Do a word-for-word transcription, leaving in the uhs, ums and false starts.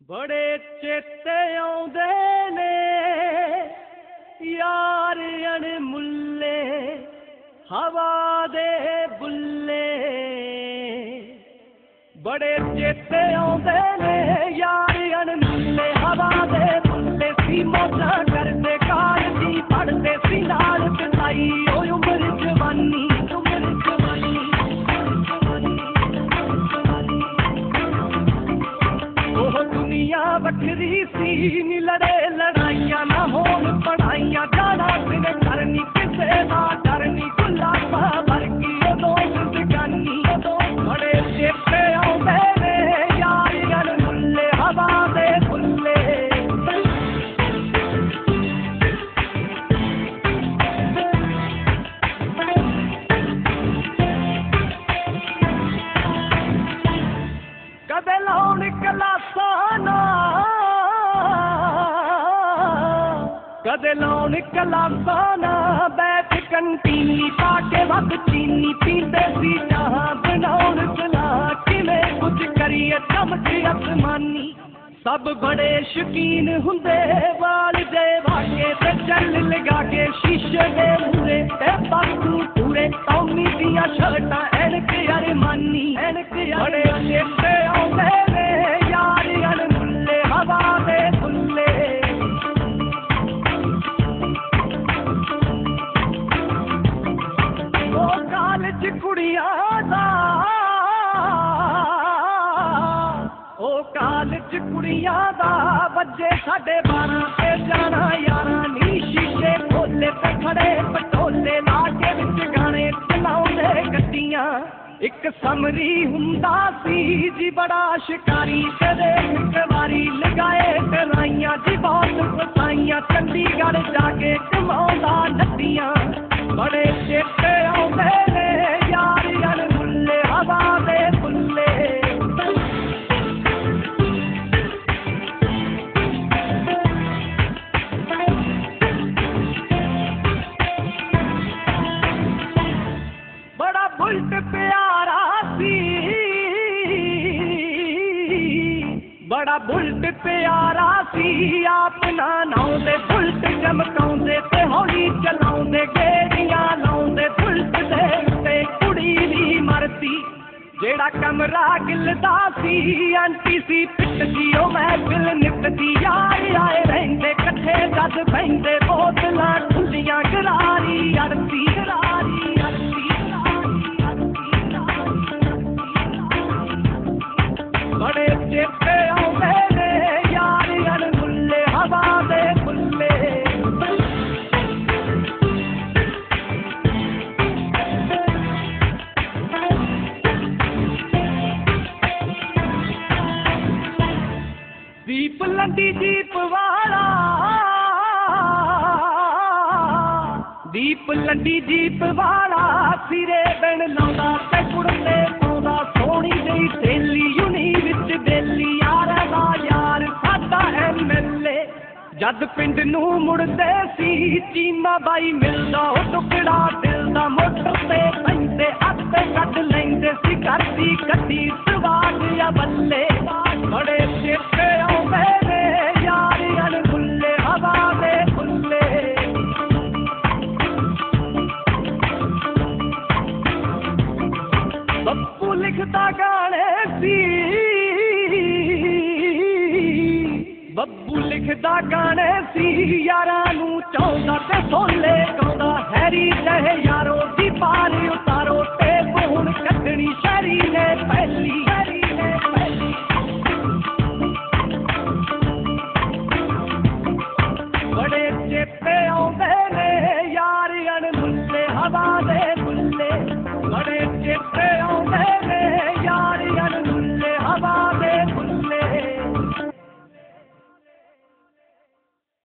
बड़े चेते आउंदे ने यार अणमुल्ले हवा दे बुल्ले। बड़े चेते आउंदे ने यार अणमुल्ले हवा दे बुल्ले। सी मौजा करदे कार दी पढ़दे सी नाल बिताई ओ उम्र जवानी उम्र जवानी। ओह दुनिया बखरी सी नी लड़े लड़ाइयां ना होन पढ़ाइयां। जाना सिर करनी किसे दा डरनी गुलाबा वर्गी दोस्त गानी। बड़े चेते आउंदे ने यार अणमुल्ले हवा दे बुल्ले। कदे लाउन क्लासां ना कदे लाउन क्लासां ना बैठ कंटीनी पाके वध चीनी पींदे सी चाह बनाउन सलाह किवें कुछ करिए चमक आसमानी। सब बड़े शौकीन हुंदे वाल दे वाके ते चल लगा के शीशे दे मूरे ते बाकू पूरे टॉमी दियां शर्टां ऐनक अरमानी ऐनक बड़े चेते आउंदे ने यार अणमुल्ले हवा दे बुल्ले। ओ कालज कुड़ियां दा ओ कालज कुड़ियां दा बजे साढ़े बारां ते जाना यारां नी। शीशे खोले ते खड़े पटोले ला के विच गाने चलाउंदे गड्डियां। एक समरी हुंदा सी जी बड़ा शिकारी कदे एक वारी लगाए कराइयां जी बहुत फसाइयां। चंडीगढ़ जाके कमाउंदा नदियां। बड़े चेते आउंदे ने यार अणमुल्ले हवा दे बुल्ले। बड़ा बुल्ट प्यारा सी बड़ा बुल्ट प्यारा सी अपना नाउंदे बुल्ट चमकाउंदे ते हौली चलाउंदे गेड़ियां लाउंदे बुल्ट दे उत्ते कुड़ी दी मरदी। जेड़ा कमरा गिलदा सी आंटी सी पिटदी ओ महफिल निपदी। यार आए रहिंदे कट्ठे जद बहिंदे बोतलां खुलियां गरारी अड़दी गरारी अड़दी। बड़े चेते आउंदे ने यार अणमुल्ले हवा दे बुल्ले। दीप लंडी जीप वाला दीप लंडी जीप वाला सिरे बिन लाउंदा ते कुड़ते पाउंदा सोहनी जही थैली यूनी विच बेली। यार दा यार साडा एमएलए जद पिंड नूं मुड़दे सी चीमा बाई मिलदा ओ टुकड़ा दिल दा मोटर ते पैंदे हत्थ कढ लैंदे सी करदी कड्डी सवाग या बल्ले। बड़े चेते आउंदे ने यार अणमुल्ले हवा दे बुल्ले। बप्पू लिखदा गाने सी बब्बू लिखदा गाने सी यारां नूं चाहुंदा ते सोले गाउंदा। हैरी चाहे यारो दी पार उतारो ते हुण कड्ढणी शहरी ने पहली शहरी ने पहली। बड़े चेते आउंदे ने यार अणमुल्ले हवा दे बुल्ले। बड़े चेते